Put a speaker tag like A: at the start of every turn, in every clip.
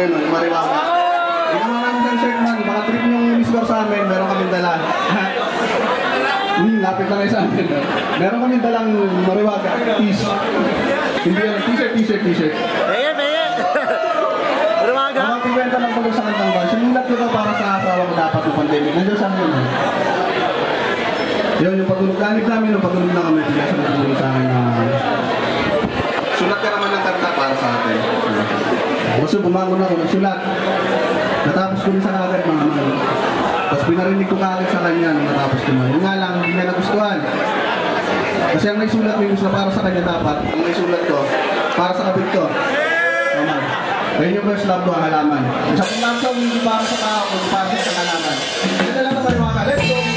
A: yun, yung mariwaka. Yung mga namin shirt man, mga trip yung Miss sa amin, meron kaming dala. Lapit lang kayo sa amin. Meron kaming dalang mariwaka, t-shirt. Hindi yan, t-shirt.
B: Beye! Mariwaka?
A: Mga pibenta ng pagod sa kantang ba? Sinulat ko daw para sa asawa ko dapat yung pandemic. Nandiyan sa amin yun. Yun, yung pagulog. Ganit namin yung pagulog na kami. Hindi sa nagulog sa akin na... Sulat ka naman ng kanta para sa atin. Kasi bumangon ako, nagsulat. Natapos ko rin sa kagad mga man. Tapos pinarinig ko kagad sa kanya nung natapos ko man. Yung nga lang, hindi niya nagustuhan. Kasi ang may sulat may gusto para sa kanya dapat. Ang may sulat ko, para sa kapit ko. Tama. Ayun yung first love ko ang halaman. Sa kung love song, hindi para sa tao, kung para sa halaman. Hindi na lang naman yung mga let's go!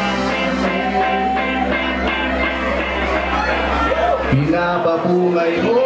A: Pinababungay mo